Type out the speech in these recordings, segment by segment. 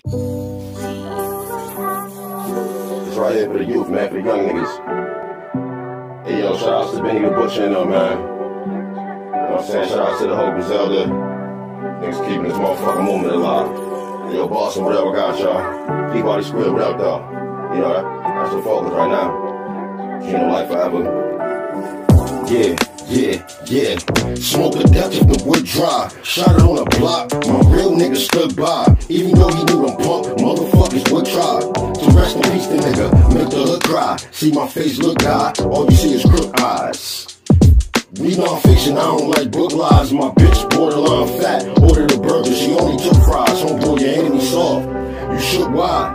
It's right here for the youth, man, for the young niggas. Hey, yo, shout out to Benny the Butcher and them, man. You know what I'm saying? Shout out to the whole Griselda. Niggas keeping this motherfucking movement alive. Yo, Boston, whatever got y'all. Keep all these squid without though. You know, that's the focus right now. Kingdom life forever. Yeah. Smoke a death if the wood dry. Shot it on the block, my real nigga stood by. Even though he knew them punk motherfuckers would try to rest in peace the nigga, make the hood cry. See my face look high, all you see is crook eyes. We non-fiction, I don't like book lies. My bitch borderline fat, ordered a burger, she only took fries. Homeboy, your enemy soft, you shook why?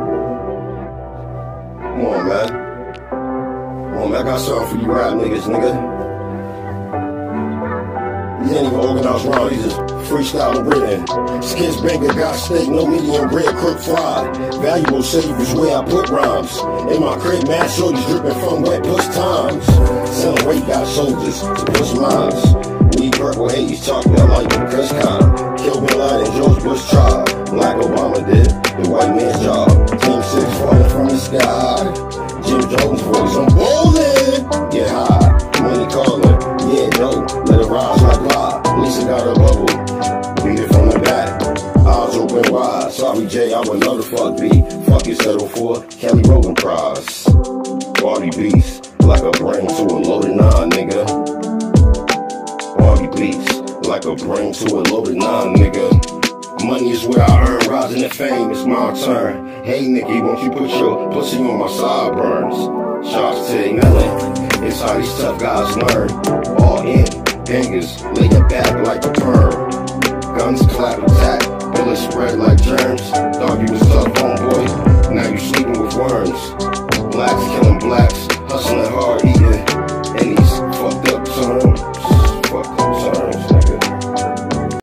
Come on, man. Come on, man, I got something for you rap niggas, nigga. These ain't even organized round, these is freestyle and written. Skins banker got steak, no medium red, crook fried. Valuable savers where I put rhymes. In my crib, mad shorties dripping from wet push times. Selling weight got soldiers to push lines. We purple haze, chocolate, I like the cuss kind. Kill Bin Laden, George Bush tried. Black Obama did, the white man's job. Team 6 falling from the sky. Jim Jones voice, I'm bowling. Get high, money calling. Yeah, no, let it rise like live. Lisa got a bubble, beat it from the back. Eyes open wide. Sorry, Jay, I would know the fuck be. Fuck you, settle for Kelly Rowland prize. Party beats, like a brain to a loaded 9, nigga. Party beats, like a brain to a loaded 9, nigga. Money is where I earn, rising to fame, it's my turn. Hey, Nicky, won't you put your pussy on my sideburns? Shots to Melon, it's how these tough guys learn. All in, bangers, lay your back like a perm. Guns clap, attack, bullets spread like germs. Thought you was tough, homeboy, now you sleeping with worms. Blacks killing blacks, hustling hard, eating, and these fucked up terms.